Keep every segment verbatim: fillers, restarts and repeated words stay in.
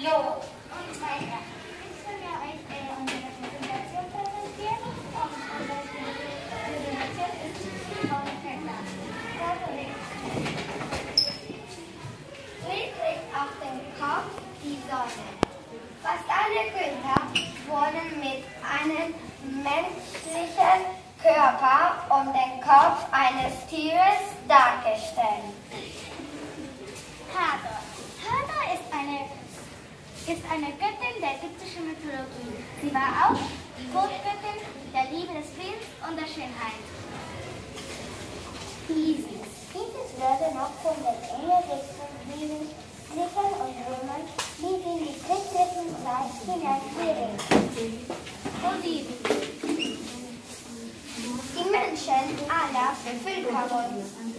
So, und weiter. Jetzt können wir euch äh, unsere Präsentation präsentieren. Und unsere Präsentation ist ungefähr klar. Liegt auf dem Kopf die Sonne. Fast alle Güter wurden mit einem menschlichen Körper und dem Kopf eines Tieres dargestellt. Hathor. Hathor ist eine, ist eine Göttin der ägyptischen Mythologie. Sie war auch die Todgöttin der Liebe, des Friedens und der Schönheit. Isis. Isis wurde noch von den englischen Griechen und Römern bis in die christliche Zeit hineingeredet. Osiris. Die Menschen aller Bevölkerungsschichten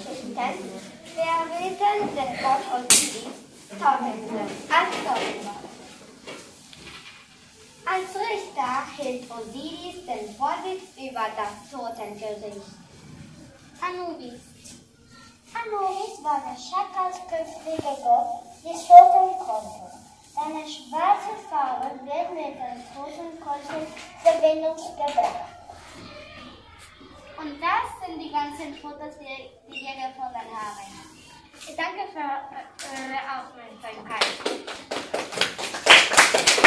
verrieten den Gott Osiris tausendmal als Gott. Als Richter hielt Osiris den Vorsitz über das Totengericht. Anubis. Anubis war der schakalsköpfige Gott des Totenkreises. Seine schwarze Farbe wird mit dem Totenkreuz in Verbindung gebracht. Und das sind die ganzen Fotos, die, die wir gefunden haben. Ich danke für eure Aufmerksamkeit.